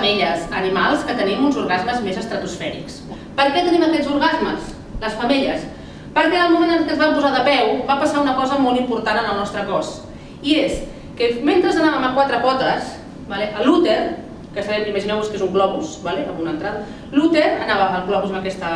femelles, animals que tenim uns orgasmes més estratosfèrics. Per què tenim aquests orgasmes, les femelles? Perquè en el moment en què es van posar de peu va passar una cosa molt important en el nostre cos. I és que mentre anàvem a quatre potes, l'úter, que sabem, imagineu-vos que és un globus, amb una entrada, l'úter anava al globus en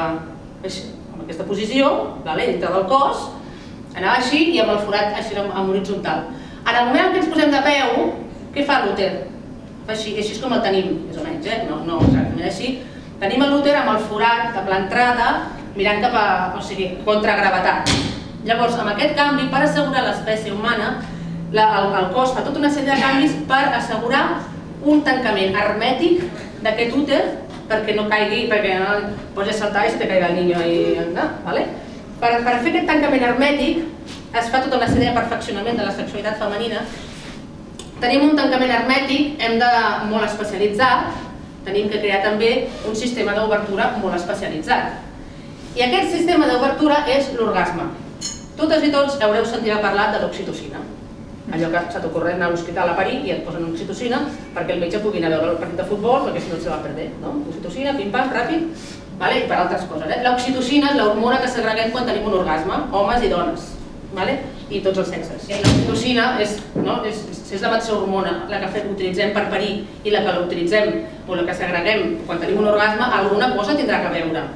aquesta posició, dintre del cos, anava així i amb el forat així en horitzontal. En el moment en què ens posem de peu, què fa l'úter? Fa així, així és com el tenim, més o menys, no exactament així. Tenim l'úter amb el forat de l'entrada mirant cap a, o sigui, contra gravetat. Llavors, amb aquest canvi, per assegurar l'espècie humana, el cos fa tota una sèrie de canvis per assegurar un tancament hermètic d'aquest úter perquè no caigui, perquè no pots saltar i se te caiga el niño i anda, ¿vale? Per fer aquest tancament hermètic es fa tota una sèrie de perfeccionament de la sexualitat femenina. Tenim un tancament hermètic, molt especialitzat, tenim que crear també un sistema d'obertura molt especialitzat. I aquest sistema d'obertura és l'orgasme. Totes i tots haureu sentit parlar de l'oxitocina. Allò que se t'ocorre anar a l'hospital a parir i et posen oxitocina perquè el metge pugui anar a veure el partit de futbol perquè si no se va perdre. Oxitocina, pim-pam, ràpid, i per altres coses. L'oxitocina és l'hormona que segreguem quan tenim un orgasme, homes i dones, i tots els sexes. L'oxitocina és la mateixa hormona, la que utilitzem per parir i la que l'utilitzem o la que segreguem quan tenim un orgasme, alguna cosa tindrà que veure.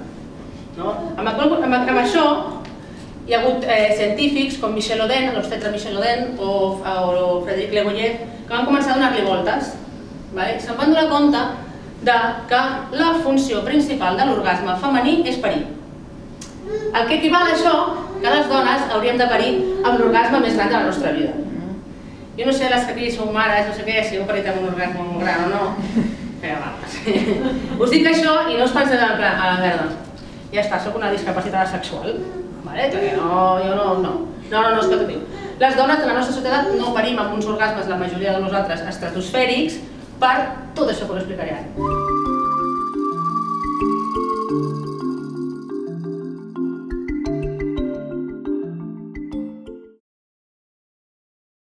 Amb això hi ha hagut científics com Michel Oden, l'obstetra Michel Oden o Frédéric Leboyer que van començar a donar-li voltes. Se'n van donar compte que la funció principal de l'orgasme femení és parir. El que equival a això que les dones hauríem de parir amb l'orgasme més gran de la nostra vida. Jo no sé, les que aquí sou mares, no sé què, si heu parit amb un orgasme molt gran o no. Us dic això i no us penseu en plan, a la merda. Ja està, soc una discapacitada sexual. Jo no, és que t'ho dic. Les dones de la nostra societat no parim amb uns orgasmes, la majoria de nosaltres, estratosfèrics, per tot això que us explicaré ara.